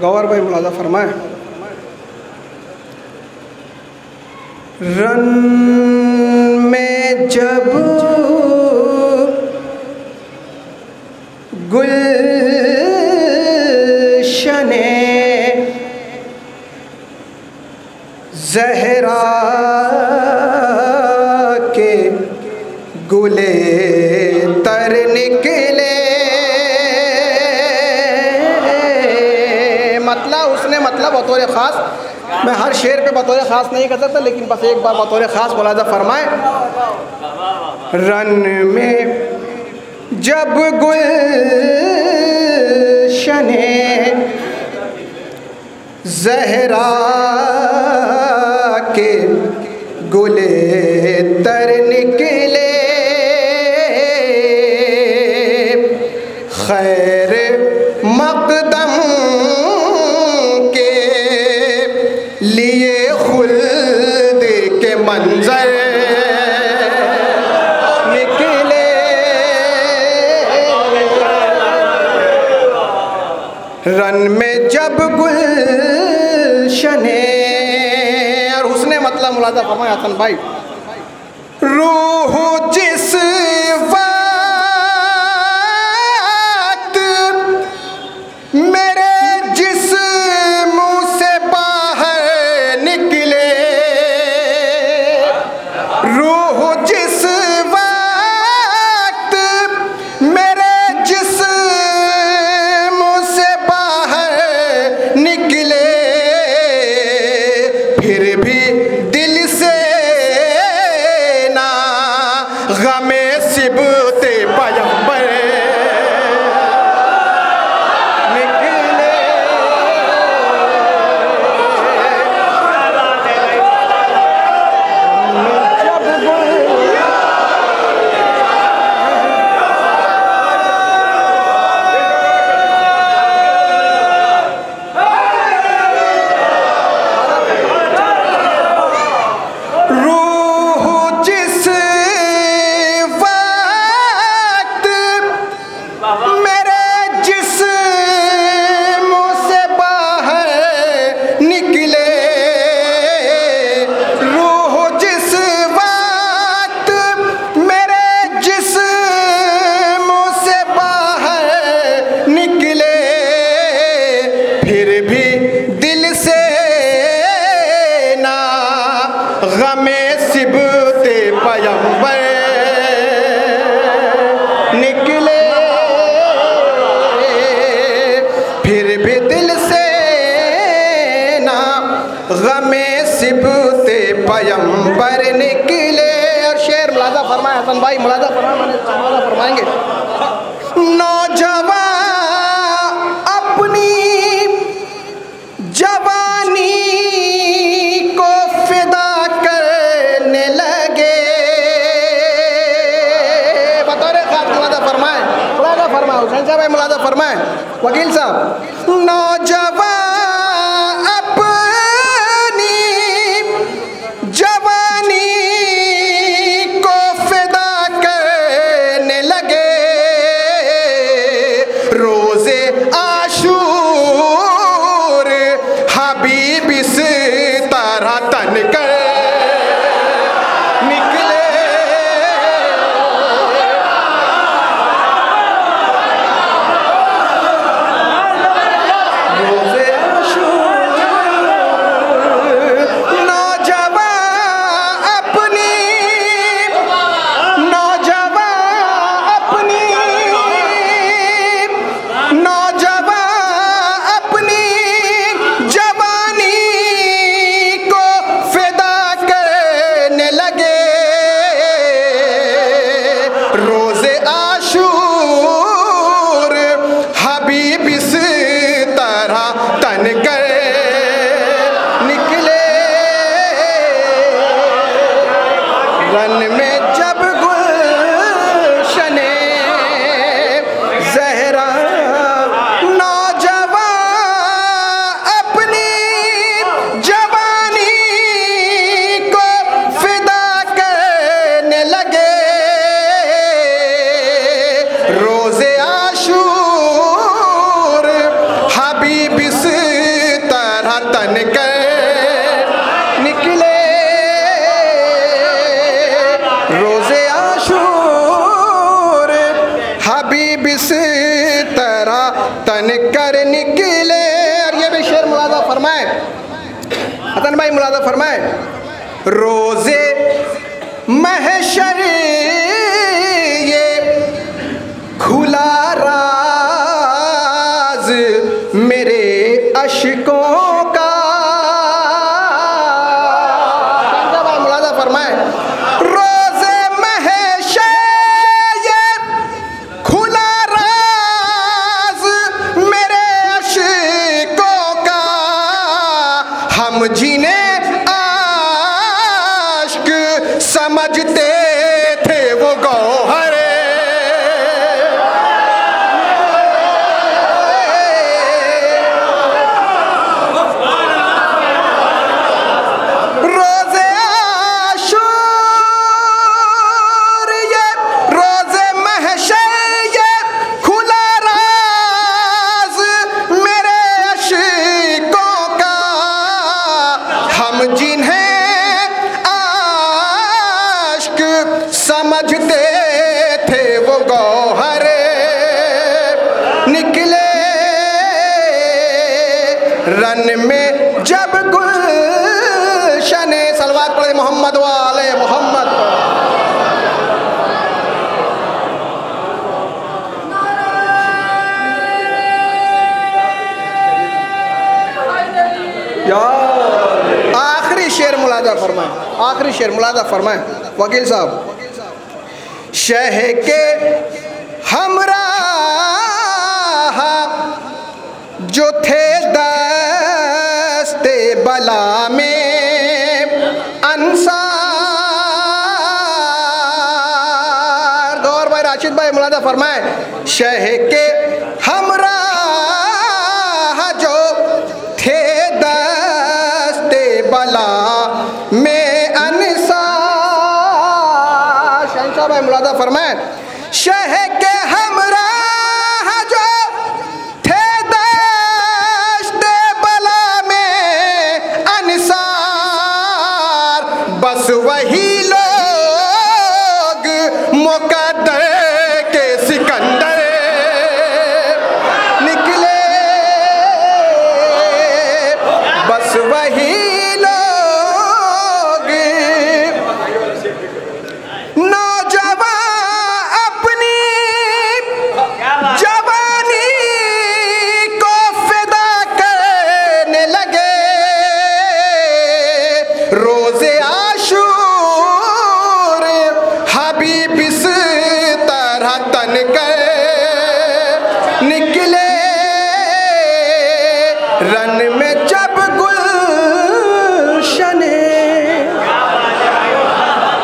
गौर भाई मुलाजा फरमाए। रन में जब गुलशने ज़हरा के गुले तर निकले, मतलब उसने मतलब बतौर ख़ास, मैं हर शेर पे बतौर ख़ास नहीं कर सकता, लेकिन बस एक बार बतौर ख़ास मुलाज़ा फरमाए। रन में जब गुलशने ज़हरा के गुले तर निकले, खैर मक़दम के लिए खुल्द के मंजर निकले, रन में जब गुलशने, और उसने मतलब मुलाज़ा फरमाया हसन भाई, रूह जिस वक्त मेरे जिस्म से बाहर निकले, रूह जिस वक्त मेरे जिस्म से बाहर निकले, फिर भी दिल से ना गमे सिबते पैगंबर निकले, जब रूह जिस वक्त मेरे जिस्म से बाहर निकले, रूह जिस वक्त मेरे जिस्म से बाहर निकले, फिर भी दिल से ना गमे सिबते पैगंबर निकले, फिर भी दिल से ना गमे सिबते पैगंबर निकले। और शेर मुलाज़ा फरमाए हसन भाई, मुलाज़ा फरमाएंगे। नौजवान अपनी जवानी को फिदा करने लगे, बतौर खास मुलाज़ा फरमाए हुसैन साहब मुलाज़ा फरमाए, वकील साहब। नौजवान अपनी जवानी को फिदा करने लगे, रोज़े आशूर हबीब इस तरह तन कर निकले, रोज़े आशूर नौजवान अपनी जवानी को फिदा करने लगे, रोज़े आशूर हबीब इस तरह तन कर निकले, रन में जब गुलशने ज़हरा, नौजवान अपनी जवानी को फिदा करने लगे, रोज़े आशूर हबीब इस पर निकले। और ये भी शेर मुलाजा फरमाए, हसन भाई मुलाजा फरमाए, रोज़े महशर ये खुला राज मेरे अशकों का। भाई मुलाजा फरमाए, रोज़े महशर ये खुला राज मेरे अशकों का। हम जिन्हें समझते थे वो गौहर, रोज़े आशूर ये रोज़े महशर ये खुला राज मेरे अशकों का। हम जिन्हें समझते थे वो गौहर निकले रन में जब गुलशन। सलवात पढ़े मोहम्मद वाले मोहम्मद। आखिरी शेर मुलाजा फरमाए, आखिरी शेर मुलाजा फरमाए वकील साहब। शह के हमराह जो थे दस्ते बला में अंसार। गौर भाई राशिद भाई मुलाजा फरमाए, शह के हमराह जो थे दस्ते बला में अंसार। शहंशाह भाई मुलाजा फरमाए, शह के हमराह जो थे दस्ते बला में अंसार। बस वही लोग मुकद्दर के सिकंदर निकले। बस वही रोज़े आशूर हबीब इस तरह तन कर निकले रन में जब गुल